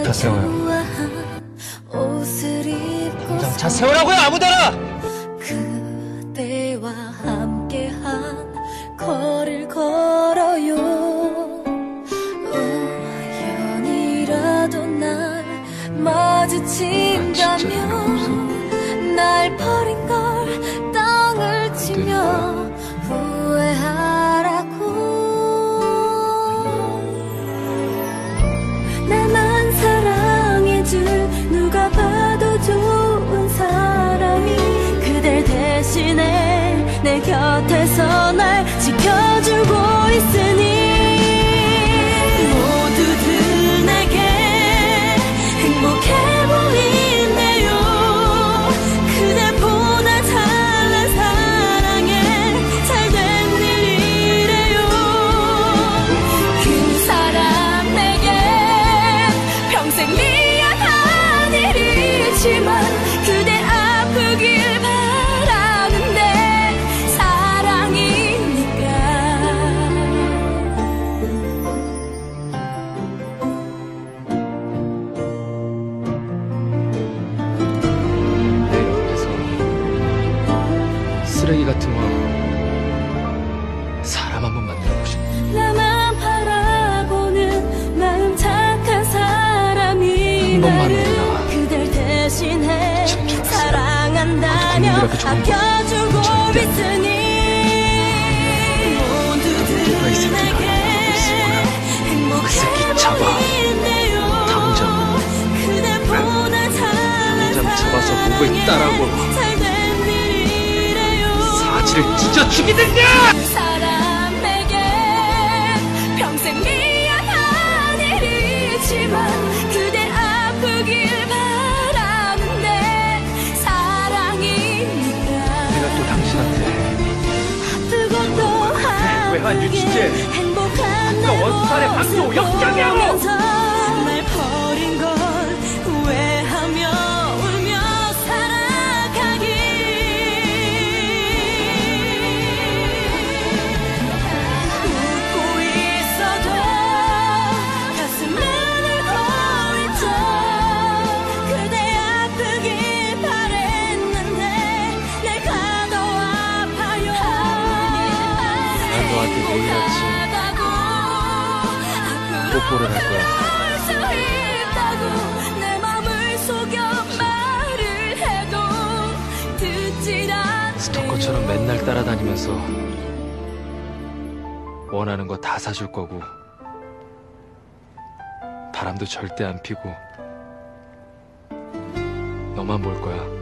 차 세워요. 당장 차 세우라고요, 아무데나! 그대와 함께한 거리를 걸어요. 우연이라도 날 마주친다면 날 버린 걸 땅을 치며 후회하라고. 나만 사랑해줄 누가 봐도 좋은 사람이 그댈 대신해 내 곁에서 날 지켜주고 있으니 모두들 내게 행복해 보이네요. 그대보다 찬란 사랑에 잘된 일이래요. 그 사람 내게 평생 미안한 일이지만 그대 아프길 바라는데 사랑이니까. 내 옆에서 쓰레기 같은 거 사람 한 번 만나고 싶어. 나만 바라보는 마음 착한 사람이 한 번만 나를 오나. 그댈 대신해 미친 줄 알았어요. 사랑한다며 국민들 앞에 좋은 거 아껴주고 절대 안 있으니 누가 이 모두들 새끼 내게 바라보고 있을 거야. 행복해 그 새끼 잡아. 보이네요. 당장. 그대보다 찬란 당장 잡아서 목을 사랑에 따라고. 잘된 일이래요. 사지를 찢어 죽이든가! 사람 내게 평생 미안한 일이지만 그대 아프길 바라는데 사랑이니까. 내가 또 당신한테 아프고 또 외환 유치죄, 행복한 아까 원수살의 방조 역장이라고! 날 버린 걸 후회하며 울며 살아가기. 웃고 있어도 가슴은 울고 있죠. 그대 아프길 바랬는데 내가 더 아파요. 난 너한테 내일 아침 뽀뽀를 할 거야. 내 맘을 속여 말을 해도 듣질 않네. 스토커처럼 맨날 따라다니면서 원하는 거 다 사줄 거고 바람도 절대 안 피고 너만 볼 거야.